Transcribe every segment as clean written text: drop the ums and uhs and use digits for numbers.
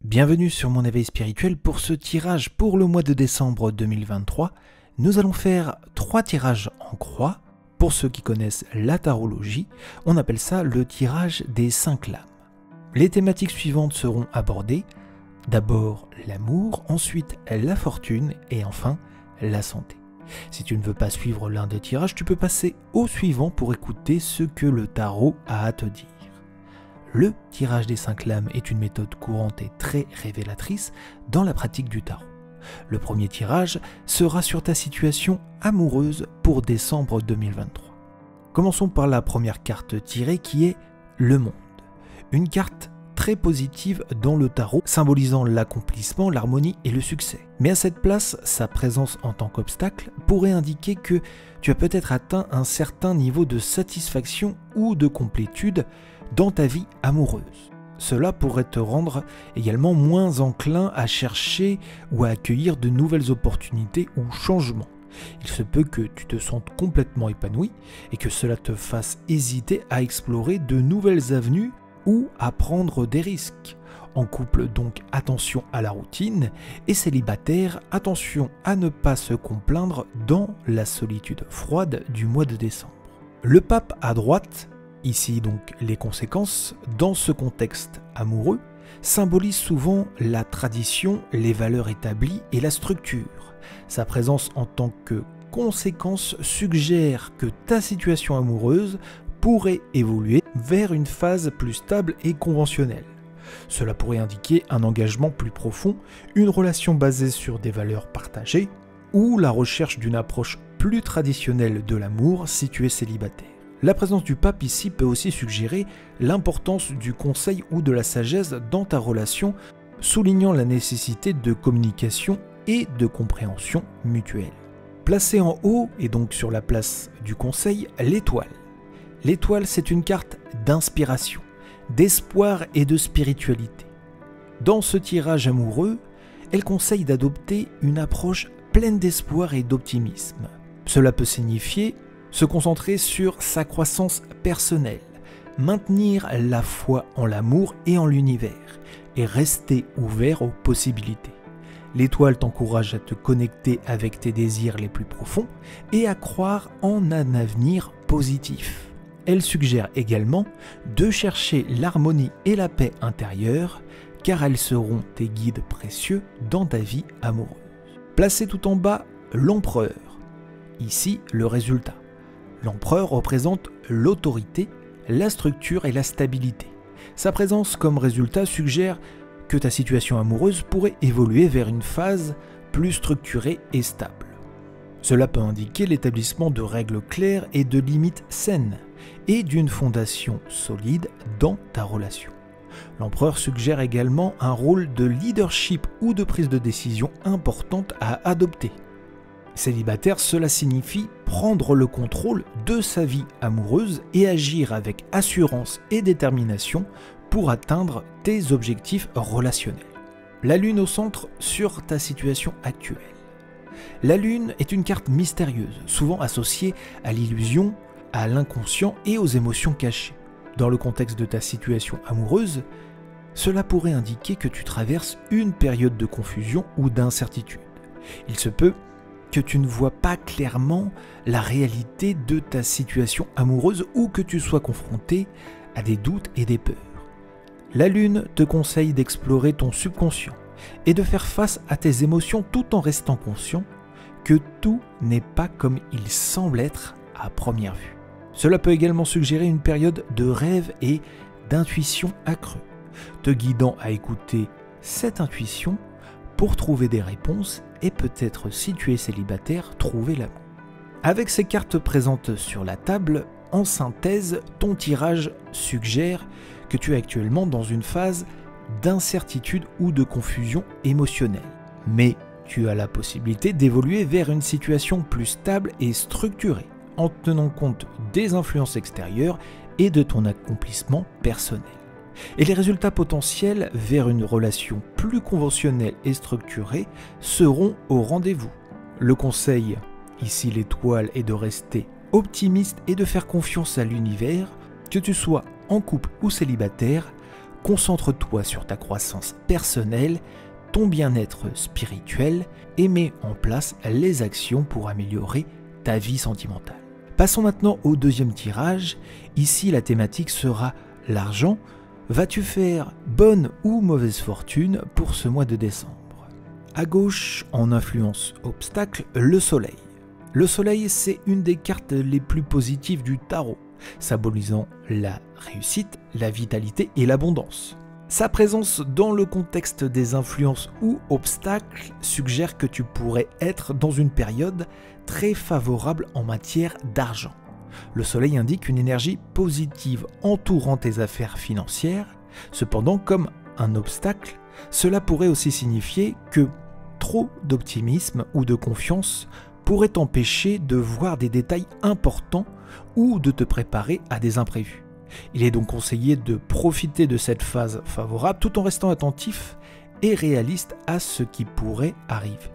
Bienvenue sur mon éveil spirituel. Pour ce tirage pour le mois de décembre 2023, nous allons faire 3 tirages en croix. Pour ceux qui connaissent la tarologie, on appelle ça le tirage des 5 lames. Les thématiques suivantes seront abordées. D'abord l'amour, ensuite la fortune et enfin la santé. Si tu ne veux pas suivre l'un des tirages, tu peux passer au suivant pour écouter ce que le tarot a à te dire. Le tirage des 5 lames est une méthode courante et très révélatrice dans la pratique du tarot. Le premier tirage sera sur ta situation amoureuse pour décembre 2023. Commençons par la première carte tirée qui est le monde. Une carte très positive dans le tarot, symbolisant l'accomplissement, l'harmonie et le succès. Mais à cette place, sa présence en tant qu'obstacle pourrait indiquer que tu as peut-être atteint un certain niveau de satisfaction ou de complétude dans ta vie amoureuse. Cela pourrait te rendre également moins enclin à chercher ou à accueillir de nouvelles opportunités ou changements. Il se peut que tu te sentes complètement épanoui et que cela te fasse hésiter à explorer de nouvelles avenues ou à prendre des risques. En couple, donc, attention à la routine, et célibataire, attention à ne pas se complaindre dans la solitude froide du mois de décembre. Le pape à droite, ici donc les conséquences, dans ce contexte amoureux, symbolise souvent la tradition, les valeurs établies et la structure. Sa présence en tant que conséquence suggère que ta situation amoureuse pourrait évoluer vers une phase plus stable et conventionnelle. Cela pourrait indiquer un engagement plus profond, une relation basée sur des valeurs partagées, ou la recherche d'une approche plus traditionnelle de l'amour si tu es célibataire. La présence du pape ici peut aussi suggérer l'importance du conseil ou de la sagesse dans ta relation, soulignant la nécessité de communication et de compréhension mutuelle. Placée en haut, et donc sur la place du conseil, l'étoile. L'étoile, c'est une carte d'inspiration, d'espoir et de spiritualité. Dans ce tirage amoureux, elle conseille d'adopter une approche pleine d'espoir et d'optimisme. Cela peut signifier se concentrer sur sa croissance personnelle, maintenir la foi en l'amour et en l'univers, et rester ouvert aux possibilités. L'étoile t'encourage à te connecter avec tes désirs les plus profonds et à croire en un avenir positif. Elle suggère également de chercher l'harmonie et la paix intérieure, car elles seront tes guides précieux dans ta vie amoureuse. Placé tout en bas, l'empereur. Ici, le résultat. L'empereur représente l'autorité, la structure et la stabilité. Sa présence comme résultat suggère que ta situation amoureuse pourrait évoluer vers une phase plus structurée et stable. Cela peut indiquer l'établissement de règles claires et de limites saines, et d'une fondation solide dans ta relation. L'empereur suggère également un rôle de leadership ou de prise de décision importante à adopter. Célibataire, cela signifie prendre le contrôle de sa vie amoureuse et agir avec assurance et détermination pour atteindre tes objectifs relationnels. La lune au centre sur ta situation actuelle. La lune est une carte mystérieuse, souvent associée à l'illusion, à l'inconscient et aux émotions cachées. Dans le contexte de ta situation amoureuse, cela pourrait indiquer que tu traverses une période de confusion ou d'incertitude. Il se peut que tu ne vois pas clairement la réalité de ta situation amoureuse ou que tu sois confronté à des doutes et des peurs. La lune te conseille d'explorer ton subconscient et de faire face à tes émotions tout en restant conscient que tout n'est pas comme il semble être à première vue. Cela peut également suggérer une période de rêve et d'intuition accrue, te guidant à écouter cette intuition pour trouver des réponses et peut-être, si tu es célibataire, trouver l'amour. Avec ces cartes présentes sur la table, en synthèse, ton tirage suggère que tu es actuellement dans une phase d'incertitude ou de confusion émotionnelle. Mais tu as la possibilité d'évoluer vers une situation plus stable et structurée, en tenant compte des influences extérieures et de ton accomplissement personnel. Et les résultats potentiels vers une relation plus conventionnelle et structurée seront au rendez-vous. Le conseil, ici l'étoile, est de rester optimiste et de faire confiance à l'univers, que tu sois en couple ou célibataire. concentre-toi sur ta croissance personnelle, ton bien-être spirituel et mets en place les actions pour améliorer ta vie sentimentale. Passons maintenant au deuxième tirage. Ici, la thématique sera l'argent. Vas-tu faire bonne ou mauvaise fortune pour ce mois de décembre? À gauche, en influence obstacle, le soleil. Le soleil, c'est une des cartes les plus positives du tarot, symbolisant la réussite, la vitalité et l'abondance. Sa présence dans le contexte des influences ou obstacles suggère que tu pourrais être dans une période très favorable en matière d'argent. Le soleil indique une énergie positive entourant tes affaires financières. Cependant, comme un obstacle, cela pourrait aussi signifier que trop d'optimisme ou de confiance pourrait t'empêcher de voir des détails importants ou de te préparer à des imprévus. Il est donc conseillé de profiter de cette phase favorable tout en restant attentif et réaliste à ce qui pourrait arriver.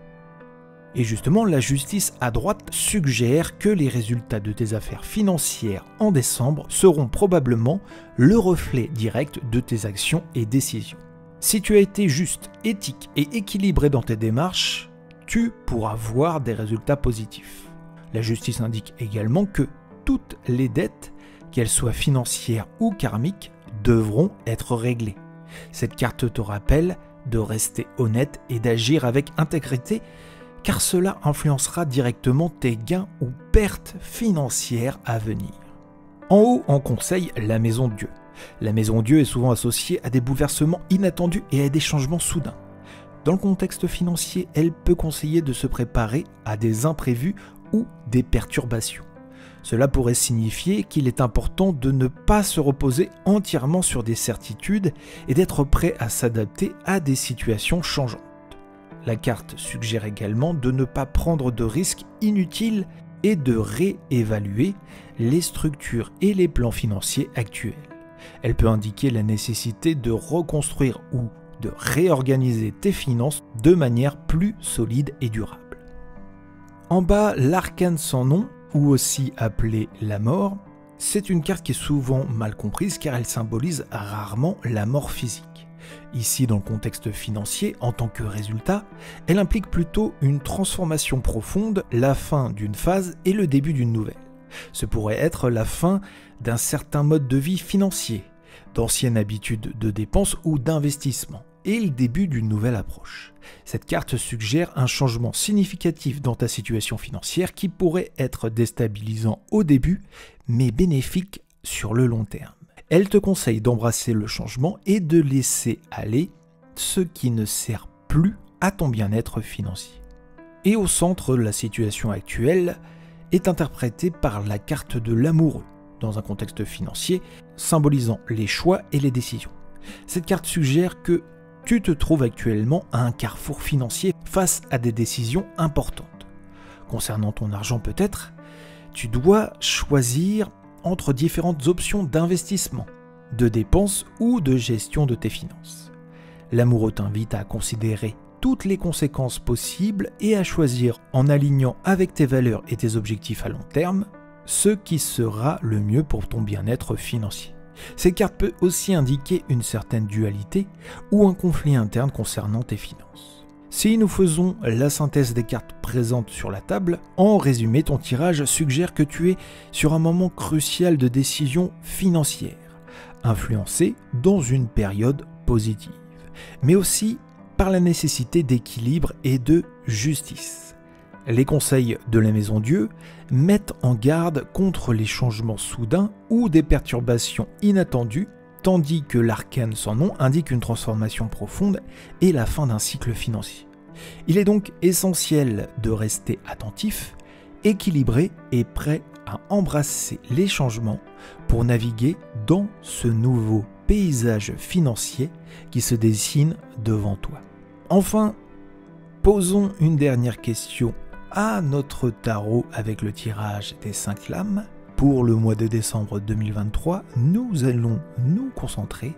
Et justement, la justice à droite suggère que les résultats de tes affaires financières en décembre seront probablement le reflet direct de tes actions et décisions. Si tu as été juste, éthique et équilibré dans tes démarches, tu pourras voir des résultats positifs. La justice indique également que toutes les dettes, qu'elles soient financières ou karmiques, devront être réglées. Cette carte te rappelle de rester honnête et d'agir avec intégrité, car cela influencera directement tes gains ou pertes financières à venir. En haut, on conseille la maison Dieu. La maison Dieu est souvent associée à des bouleversements inattendus et à des changements soudains. Dans le contexte financier, elle peut conseiller de se préparer à des imprévus ou des perturbations. Cela pourrait signifier qu'il est important de ne pas se reposer entièrement sur des certitudes et d'être prêt à s'adapter à des situations changeantes. La carte suggère également de ne pas prendre de risques inutiles et de réévaluer les structures et les plans financiers actuels. Elle peut indiquer la nécessité de reconstruire ou de réorganiser tes finances de manière plus solide et durable. En bas, l'arcane sans nom, ou aussi appelée la mort, c'est une carte qui est souvent mal comprise car elle symbolise rarement la mort physique. Ici, dans le contexte financier, en tant que résultat, elle implique plutôt une transformation profonde, la fin d'une phase et le début d'une nouvelle. Ce pourrait être la fin d'un certain mode de vie financier, d'anciennes habitudes de dépenses ou d'investissement, et le début d'une nouvelle approche. Cette carte suggère un changement significatif dans ta situation financière qui pourrait être déstabilisant au début, mais bénéfique sur le long terme. Elle te conseille d'embrasser le changement et de laisser aller ce qui ne sert plus à ton bien-être financier. Et au centre, la situation actuelle est interprétée par la carte de l'amoureux, dans un contexte financier, symbolisant les choix et les décisions. Cette carte suggère que tu te trouves actuellement à un carrefour financier face à des décisions importantes. Concernant ton argent peut-être, tu dois choisir entre différentes options d'investissement, de dépenses ou de gestion de tes finances. L'amoureux t'invite à considérer toutes les conséquences possibles et à choisir en alignant avec tes valeurs et tes objectifs à long terme ce qui sera le mieux pour ton bien-être financier. Cette carte peut aussi indiquer une certaine dualité ou un conflit interne concernant tes finances. Si nous faisons la synthèse des cartes présentes sur la table, en résumé, ton tirage suggère que tu es sur un moment crucial de décision financière, influencé dans une période positive, mais aussi par la nécessité d'équilibre et de justice. Les conseils de la Maison Dieu mettent en garde contre les changements soudains ou des perturbations inattendues, tandis que l'arcane sans nom indique une transformation profonde et la fin d'un cycle financier. Il est donc essentiel de rester attentif, équilibré et prêt à embrasser les changements pour naviguer dans ce nouveau paysage financier qui se dessine devant toi. Enfin, posons une dernière question à notre tarot avec le tirage des 5 lames. Pour le mois de décembre 2023, nous allons nous concentrer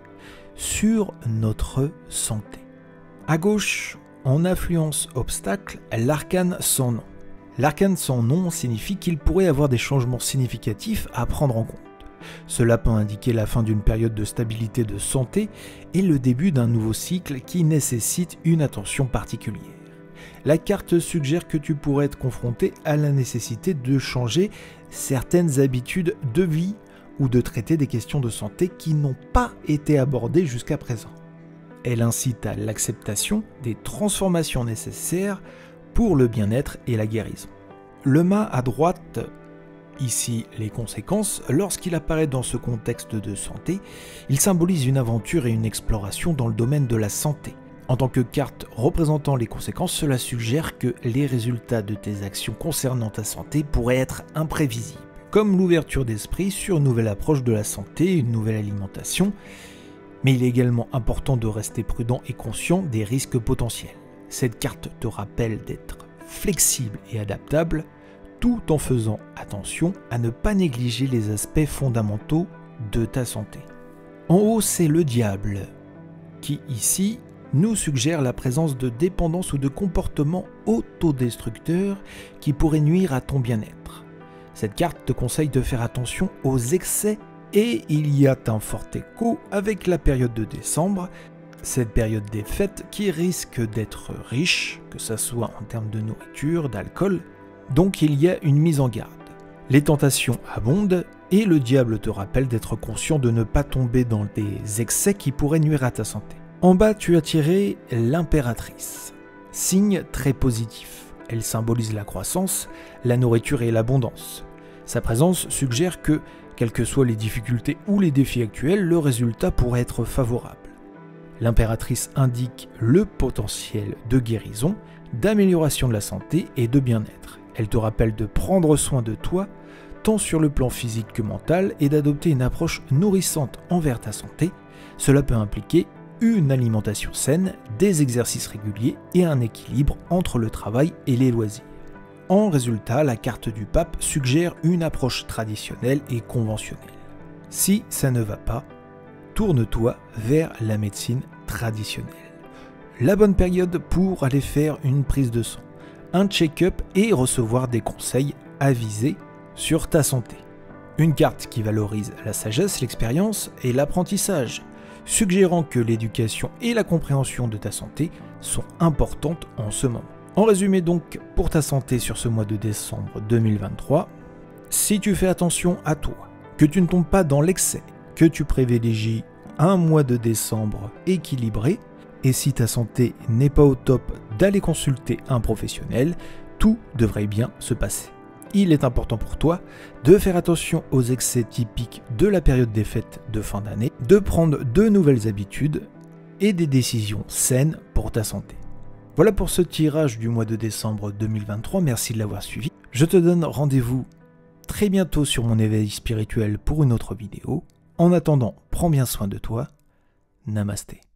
sur notre santé. À gauche, en influence obstacle, l'arcane sans nom. L'arcane sans nom signifie qu'il pourrait avoir des changements significatifs à prendre en compte. Cela peut indiquer la fin d'une période de stabilité de santé et le début d'un nouveau cycle qui nécessite une attention particulière. La carte suggère que tu pourrais être confronté à la nécessité de changer certaines habitudes de vie ou de traiter des questions de santé qui n'ont pas été abordées jusqu'à présent. Elle incite à l'acceptation des transformations nécessaires pour le bien-être et la guérison. Le mât à droite, ici les conséquences, lorsqu'il apparaît dans ce contexte de santé, il symbolise une aventure et une exploration dans le domaine de la santé. En tant que carte représentant les conséquences, cela suggère que les résultats de tes actions concernant ta santé pourraient être imprévisibles, comme l'ouverture d'esprit sur une nouvelle approche de la santé, une nouvelle alimentation, mais il est également important de rester prudent et conscient des risques potentiels. Cette carte te rappelle d'être flexible et adaptable, tout en faisant attention à ne pas négliger les aspects fondamentaux de ta santé. En haut, c'est le diable, qui ici nous suggère la présence de dépendance ou de comportements autodestructeurs qui pourraient nuire à ton bien-être. Cette carte te conseille de faire attention aux excès et il y a un fort écho avec la période de décembre, cette période des fêtes qui risque d'être riche, que ce soit en termes de nourriture, d'alcool, donc il y a une mise en garde. Les tentations abondent et le diable te rappelle d'être conscient de ne pas tomber dans des excès qui pourraient nuire à ta santé. En bas, tu as tiré l'impératrice, signe très positif. Elle symbolise la croissance, la nourriture et l'abondance. Sa présence suggère que, quelles que soient les difficultés ou les défis actuels, le résultat pourrait être favorable. L'impératrice indique le potentiel de guérison, d'amélioration de la santé et de bien-être. Elle te rappelle de prendre soin de toi, tant sur le plan physique que mental, et d'adopter une approche nourrissante envers ta santé. Cela peut impliquer une alimentation saine, des exercices réguliers et un équilibre entre le travail et les loisirs. En résultat, la carte du pape suggère une approche traditionnelle et conventionnelle. Si ça ne va pas, tourne-toi vers la médecine traditionnelle. La bonne période pour aller faire une prise de sang, un check-up et recevoir des conseils avisés sur ta santé. Une carte qui valorise la sagesse, l'expérience et l'apprentissage, suggérant que l'éducation et la compréhension de ta santé sont importantes en ce moment. En résumé donc, pour ta santé sur ce mois de décembre 2023, si tu fais attention à toi, que tu ne tombes pas dans l'excès, que tu privilégies un mois de décembre équilibré, et si ta santé n'est pas au top, d'aller consulter un professionnel, tout devrait bien se passer. Il est important pour toi de faire attention aux excès typiques de la période des fêtes de fin d'année, de prendre de nouvelles habitudes et des décisions saines pour ta santé. Voilà pour ce tirage du mois de décembre 2023, merci de l'avoir suivi. Je te donne rendez-vous très bientôt sur mon éveil spirituel pour une autre vidéo. En attendant, prends bien soin de toi. Namasté.